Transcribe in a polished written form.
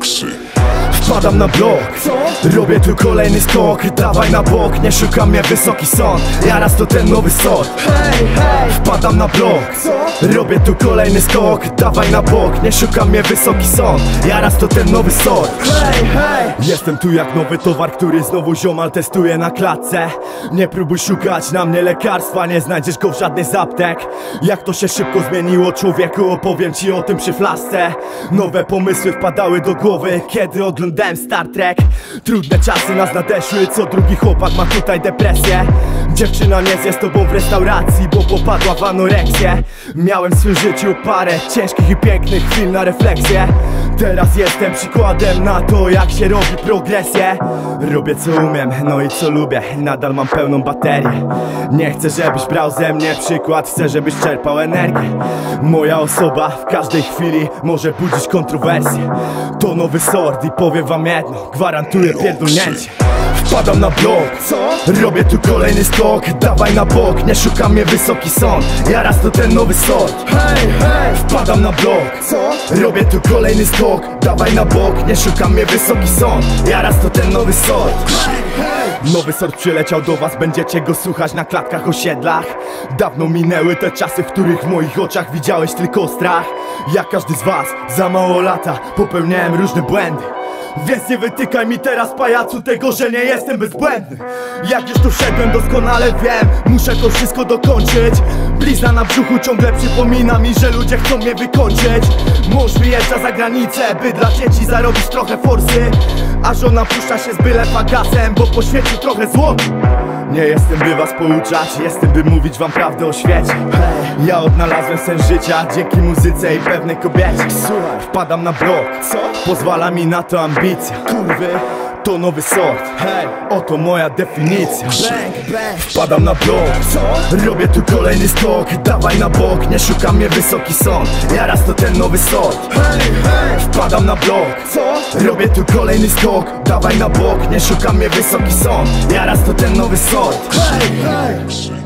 Wpadam na blok, robię tu kolejny skok. Dawaj na bok, nie szukam mnie wysoki sąd. Jaraz to ten nowy sort. Wpadam na blok, robię tu kolejny skok. Dawaj na bok, nie szukam mnie wysoki sąd. Jaraz to ten nowy sort. Jestem tu jak nowy towar, który znowu ziomal testuje na klatce. Nie próbuj szukać na mnie lekarstwa, nie znajdziesz go w żadnej z aptek. Jak to się szybko zmieniło, człowieku, opowiem ci o tym przy flaszce. Nowe pomysły wpadały do głowy, kiedy oglądałem Star Trek. Trudne czasy nas nadeszły, co drugi chłopak ma tutaj depresję. Dziewczyna nie zje z tobą w restauracji, bo popadła w anoreksję. Miałem w swym życiu parę ciężkich i pięknych chwil na refleksję. Teraz jestem przykładem na to, jak się robi progresję. Robię co umiem, no i co lubię, nadal mam pełną baterię. Nie chcę, żebyś brał ze mnie przykład, chcę, żebyś czerpał energię. Moja osoba w każdej chwili może budzić kontrowersje. To nowy sort i powiem wam jedno, gwarantuję pierdolnięcie. Wpadam na blok, robię tu kolejny skok. Dawaj na bok, nie szukam mnie wysoki sąd. Jaraz to ten nowy sort. Wpadam na blok, robię tu kolejny skok. Dawaj na bok, nie szukam mnie wysoki sąd. Jaraz to ten nowy sort. Nowy sort przyleciał do was, będziecie go słuchać na klatkach osiedlach. Dawno minęły te czasy, w których w moich oczach widziałeś tylko strach. Jak każdy z was, za mało lata popełniałem różne błędy. Więc nie wytykaj mi teraz, pajacu, tego, że nie jestem bezbłędny. Jak już tu wszedłem, doskonale wiem, muszę to wszystko dokończyć. Blizna na brzuchu ciągle przypomina mi, że ludzie chcą mnie wykończyć. Mąż wyjeżdża za granicę, by dla dzieci zarobić trochę forsy. A żona puszcza się z byle fagasem, bo poświęcił trochę złota. Nie jestem, by was pouczać, jestem, by mówić wam prawdę o świecie. Ja odnalazłem sens życia dzięki muzyce i pewnej kobiecie. Wpadam na blok, pozwala mi na to ambicja. Kurwy, to nowy sort, oto moja definicja. Wpadam na blok, robię tu kolejny skok. Dawaj na bok, nie szukam mnie wysoki sąd. Jaraz to ten nowy sort. Wpadam na blok, robię tu kolejny skok. Dawaj na bok, nie szukam mnie wysoki sąd. Jaraz to ten nowy sort.